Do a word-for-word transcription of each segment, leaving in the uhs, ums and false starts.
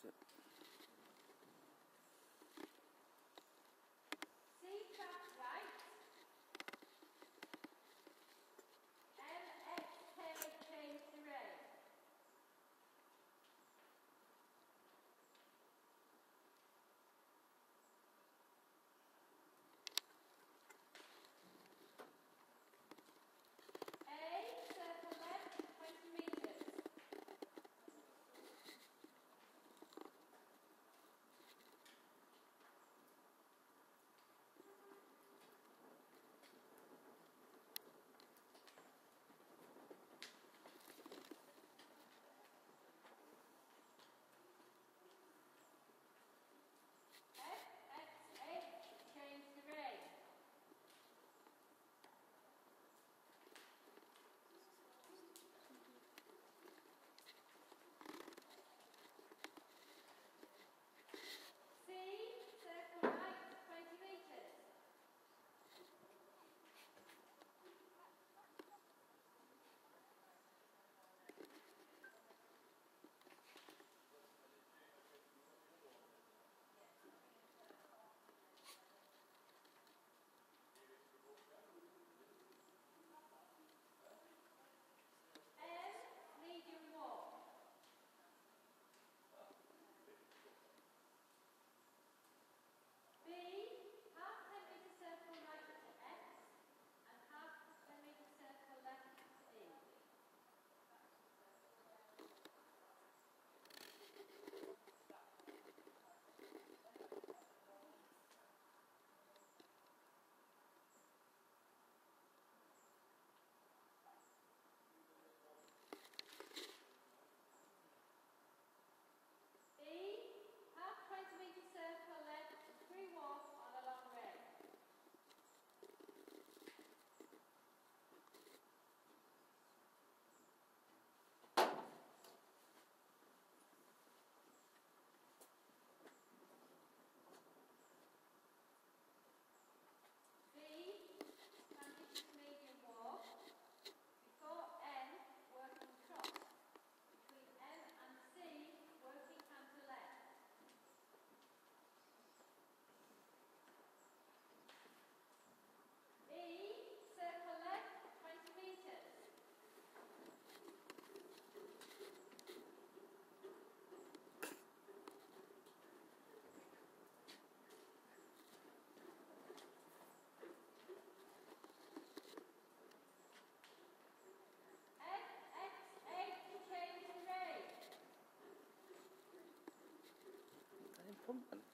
lost it. C track right. M X K change terrain. A circle left twenty meters. F X H change terrain. C circle right twenty meters. M medium walk. B half ten meter circle right to X and half ten meter circle left to E. E half twenty meter circle left to three walk on a long way. B transition to medium walk before N working cross. Between M and C working hand to left. E circle left twenty meters. F X eight change terrain. I didn't pump them.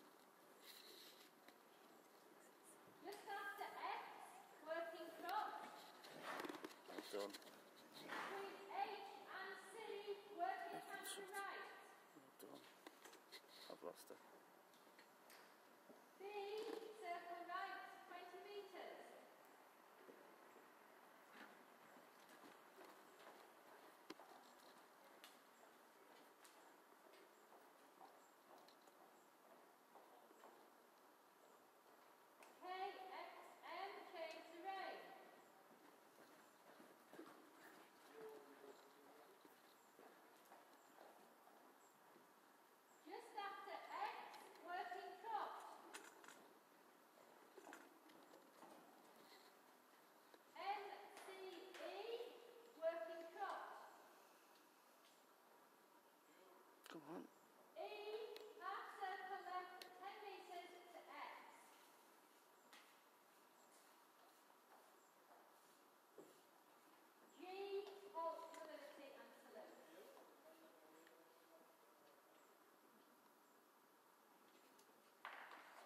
Just after X working cross. Well done. Between H and C working hand to right. Well done. I've lost her. B circle right twenty meters. K X M change terrain. Just after X working cross. N C E working cross. Come on. E half circle left ten meters to X. G halt mobility and salute.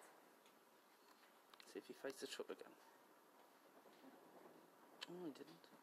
See if you face the truck again. Oh, I didn't.